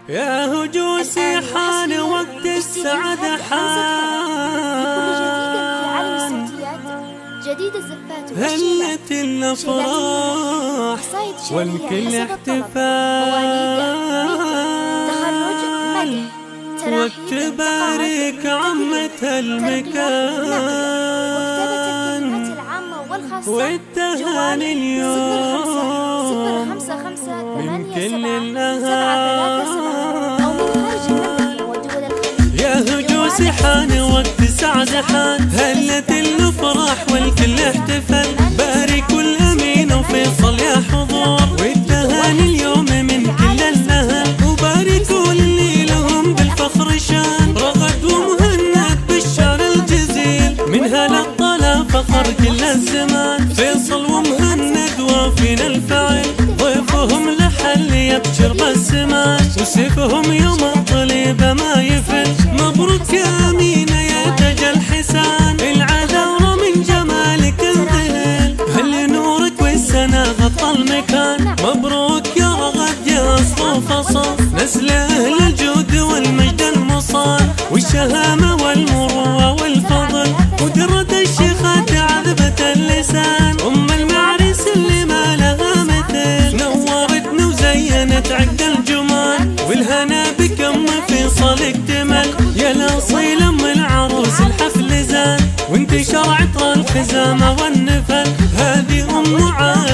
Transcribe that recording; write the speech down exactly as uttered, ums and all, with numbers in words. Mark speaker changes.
Speaker 1: يا هجوسي حان وقت السعادة حان،
Speaker 2: جديد الزفات
Speaker 1: هلت الأفراح والكل احتفال، وتبارك عمة المكان، والتهاني اليوم من كل الأهل. يا هجوسي حان وقت السعادة حان، هلت الأفراح والكل احتفل، باركوا الأمين وفيصل يا حضور، والتهاني اليوم من كل الأهل، وباركوا اللي لهم بالفخر شان، رغد ومهند بالشعر الجزيل، من هلا الطلا فخر كل الزمان، فيصل ومهند وافين الفعل، ضيفهم لحل يبشر بالسمان، وسيفهم يوم الطليبة ما يفل، مبروك يا أمينة يا تاج الحسان، العذارى من جمالك انذهل، هل نورك والسنا غطى المكان، مبروك يا رغد يا أصل وفصل، نسل أهل الجود والمجد المصان، والشهامة والمروة والفضل، قدرة الشيخات عذبة اللسان، أم المعرس اللي ما لها مثل، نورتنا وزينت عقد الجمال، والهنا بكم فيصل اكتمل، يا الأصيل أم العروس الحفل زان، وانتشر عطر الخزامة والنفل، هذه أم عاد